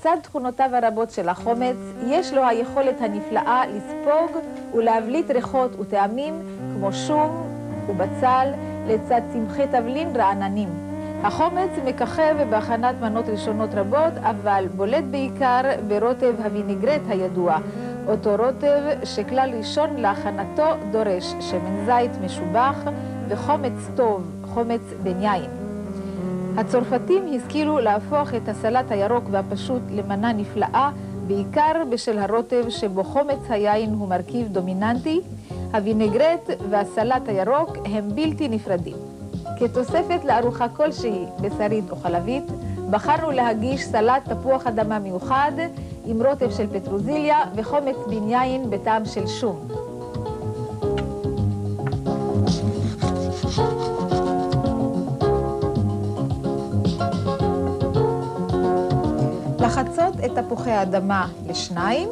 לצד תכונותיו הרבות של החומץ, יש לו היכולת הנפלאה לספוג ולהבליט ריחות וטעמים כמו שום ובצל לצד צמחי תבלין רעננים. החומץ מככב בהכנת מנות ראשונות רבות, אבל בולט בעיקר ברוטב הווינגרט הידוע, אותו רוטב שכלל ראשון להכנתו דורש שמן זית משובח וחומץ טוב, חומץ בן יין. הצרפתים השכילו להפוך את הסלט הירוק והפשוט למנה נפלאה, בעיקר בשל הרוטב שבו חומץ היין הוא מרכיב דומיננטי. הווינגרט והסלט הירוק הם בלתי נפרדים. כתוספת לארוחה כלשהי, בשרית או חלבית, בחרנו להגיש סלט תפוח אדמה מיוחד עם רוטב של פטרוזיליה וחומץ בן יין בטעם של שום. לחצות את תפוחי האדמה לשניים.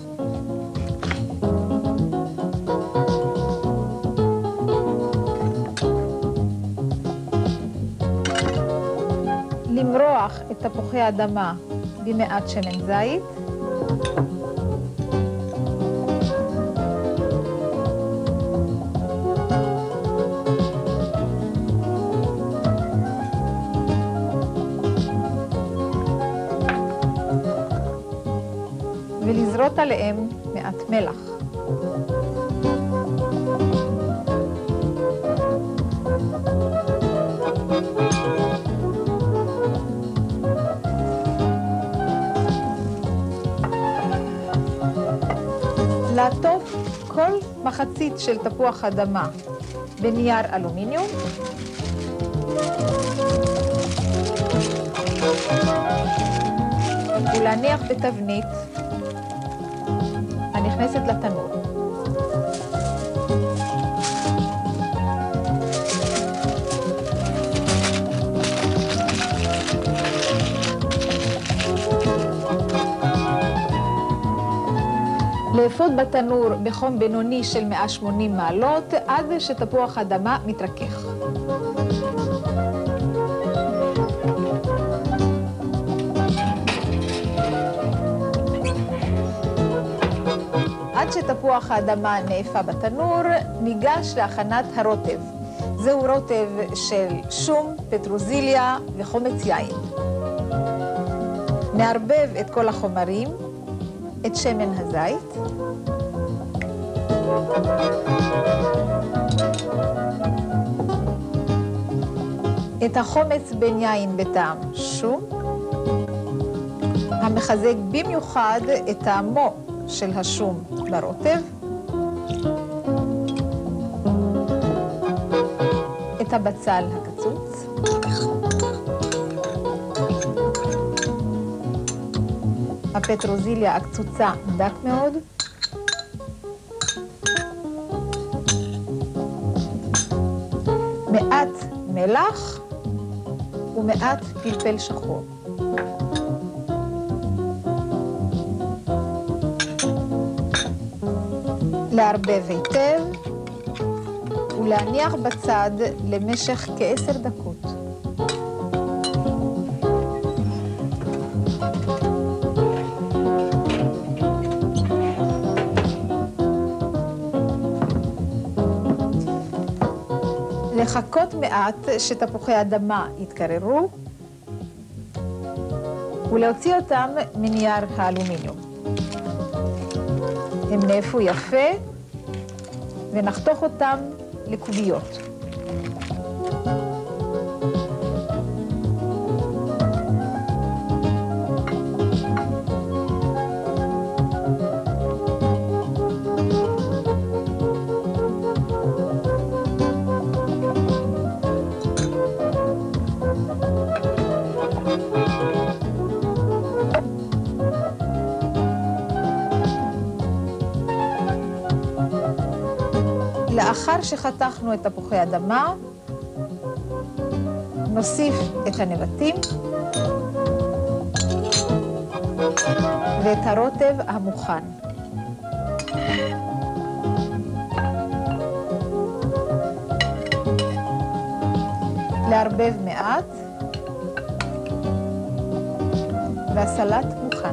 למרוח את תפוחי האדמה במעט שמן זית. ולזרות עליהם מעט מלח. לעטוף כל מחצית של תפוח אדמה בנייר אלומיניום. ולהניח בתבנית הנכנסת לתנור. לאפות בתנור בחום בינוני של 180 מעלות עד שתפוח האדמה מתרכך. עד שתפוח האדמה נאפה בתנור, ניגש להכנת הרוטב. זהו רוטב של שום, פטרוזיליה וחומץ יין. נערבב את כל החומרים, את שמן הזית, את החומץ בן יין בטעם שום, המחזק במיוחד את טעמו של השום ברוטב, את הבצל הקצוץ, הפטרוזיליה הקצוצה דק מאוד, מעט מלח ומעט פלפל שחור. לערבב היטב ולהניח בצד למשך כ10 דקות. לחכות מעט שתפוחי האדמה יתקררו ולהוציא אותם מנייר האלומיניום. הם נאפו יפה ונחתוך אותם לקוביות. לאחר שחתכנו את תפוחי האדמה, נוסיף את הנבטים ואת הרוטב המוכן. לערבב מעט, והסלט מוכן. השולחן.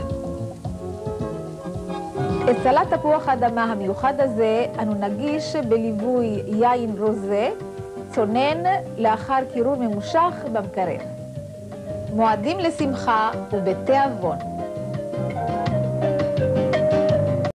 את סלט תפוח האדמה המיוחד הזה אנו נגיש בליווי יין רוזה, צונן לאחר קירור ממושך במקרר. מועדים לשמחה ובתיאבון.